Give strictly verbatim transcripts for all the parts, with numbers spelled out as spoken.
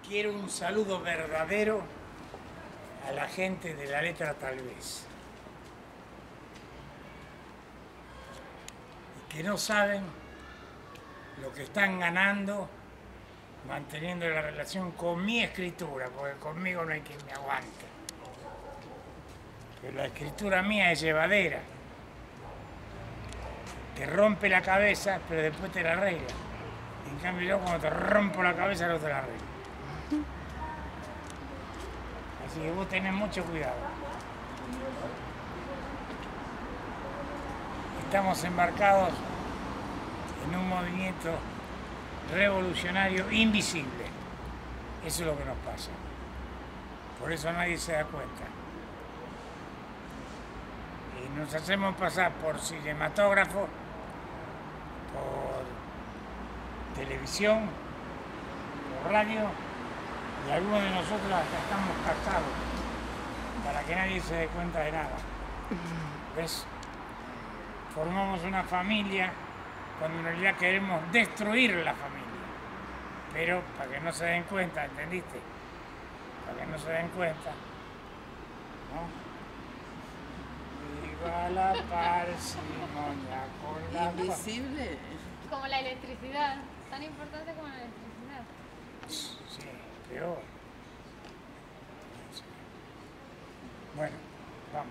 quiero un saludo verdadero a la gente de la letra Tal vez, y que no saben lo que están ganando manteniendo la relación con mi escritura, porque conmigo no hay quien me aguante. Pero la escritura mía es llevadera, te rompe la cabeza, pero después te la arregla. En cambio yo cuando te rompo la cabeza no te la arreglo. Así que vos tenés mucho cuidado. Estamos embarcados en un movimiento revolucionario invisible. Eso es lo que nos pasa. Por eso nadie se da cuenta. Y nos hacemos pasar por cinematógrafo, por televisión, por radio, y algunos de nosotros hasta estamos casados para que nadie se dé cuenta de nada. ¿Ves? Formamos una familia cuando en realidad queremos destruir la familia, pero para que no se den cuenta, ¿entendiste? Para que no se den cuenta, ¿no? Viva la parsimonia con la invisible. Como la electricidad, tan importante como la electricidad. Sí, peor. Bueno, vamos.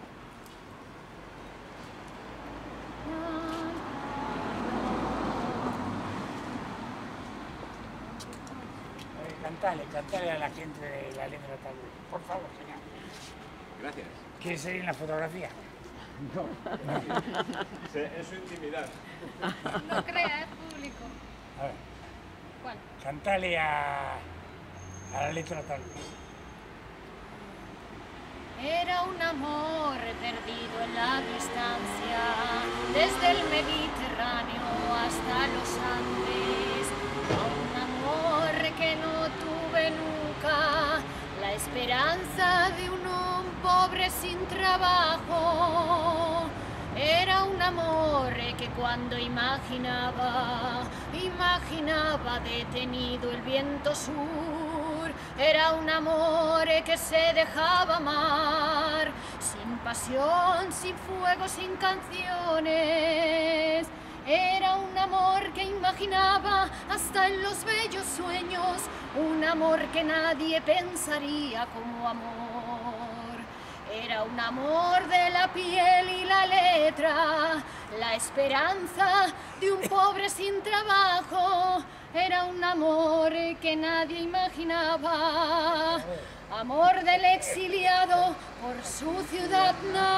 Eh, cantale, cantale a la gente de la letra Tal vez. Por favor, señor. Gracias. ¿Quieres seguir en la fotografía? No. no. Es su intimidad. No crea, es público. A ver. ¿Cuál? Cantale a, a la letra Tal vez. Era un amor perdido en la distancia, desde el Mediterráneo hasta los Andes. Un amor que no tuve nunca, la esperanza de un hombre pobre sin trabajo. Era un amor que cuando imaginaba, imaginaba detenido el viento sur. Era un amor que se dejaba amar, sin pasión, sin fuego, sin canciones. Era un amor que imaginaba hasta en los bellos sueños, un amor que nadie pensaría como amor. Era un amor de la piel y la letra, la esperanza de un pobre sin trabajo. Era un amor que nadie imaginaba, amor del exiliado por su ciudad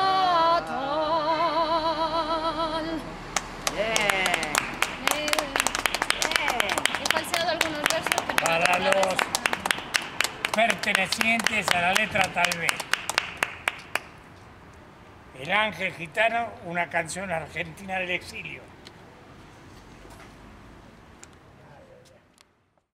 natal. Yeah. Eh, eh, he falseado algunos versos. Pero Para no los nada. pertenecientes a la letra Tal vez. El Ángel Gitano, una canción argentina del exilio.